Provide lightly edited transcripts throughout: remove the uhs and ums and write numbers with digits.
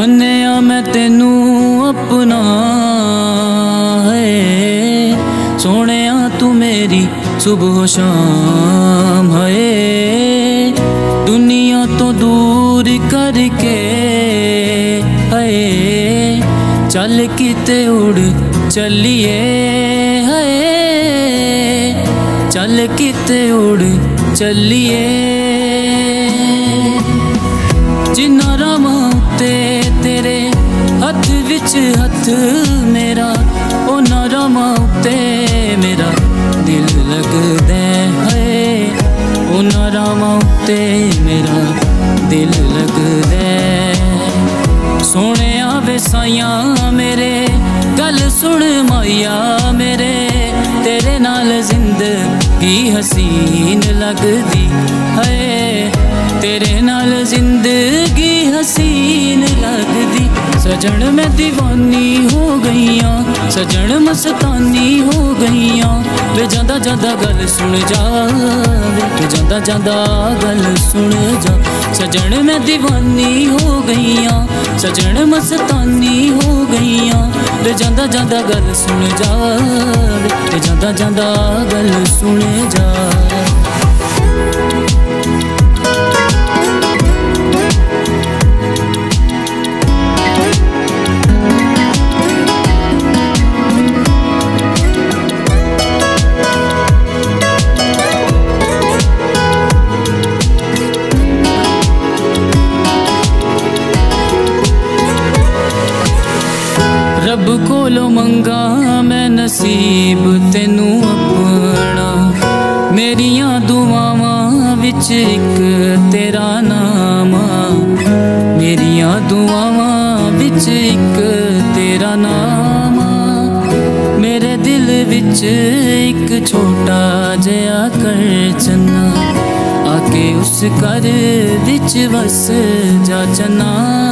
मन्निया मैं तेनू अपना है, सोहणिया तू मेरी सुबह शाम है। दुनिया तो दूर करके है, चल किते उड़ चलिए है, चल किते उड़ चलिए। जिन्ना रामा ते तेरे हथ विच हथ मेरा, ओ ना रामा ते मेरा दिल लगदे है, ओ ना रामा ते मेरा दिल लगदे। सोहणिया वे साइयां मेरे गल सुन माइया मेरे, तेरे नाल जिंदगी हसीन लगदी है, तेरे नाल जिंदगी हसीन लगदी। सजन मैं दीवानी हो गईयां, सजन मस्तानी हो गईयां, वे जांदा जांदा गल सुन जा, वे जांदा जांदा गल सुन जा। सजन मैं दीवानी हो गईयां, सजन मस्तानी हो गईयां, वे जांदा जांदा गल सुन जा, वे जांदा जांदा गल सुन जा। रब कोलो मंगा मैं नसीब तेनू अपना, मेरिया दुआवां विच इक तेरा नाम, मेरिया दुआवां विच इक तेरा नाम। मेरे दिल विच एक छोटा जिहा कर चन्ना, आके उस घर विच वस जा चन्ना,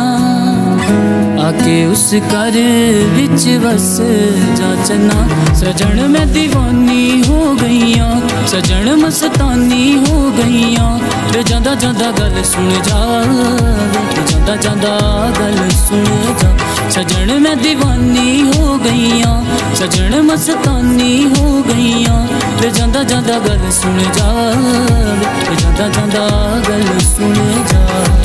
आके उस घर विच वस जा चन्ना। सजन मैं दीवानी हो गईयां, सजन मस्तानी हो गईयां, वे जांदा जांदा गल सुन जा, वे जांदा जांदा गल सुन जा। सजन मैं दीवानी हो गईयां, सजन मस्तानी हो गईयां, वे जांदा जांदा गल सुन जा, वे जांदा जांदा गल सुन जा।